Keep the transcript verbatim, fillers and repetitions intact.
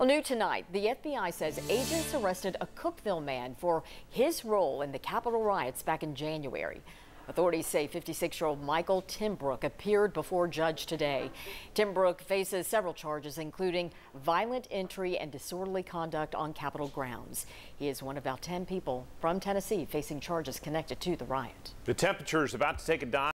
Well, new tonight, the F B I says agents arrested a Cookeville man for his role in the Capitol riots back in January. Authorities say fifty-six-year-old Michael Timbrook appeared before a judge today. Timbrook faces several charges, including violent entry and disorderly conduct on Capitol grounds. He is one of about ten people from Tennessee facing charges connected to the riot. The temperature is about to take a dive.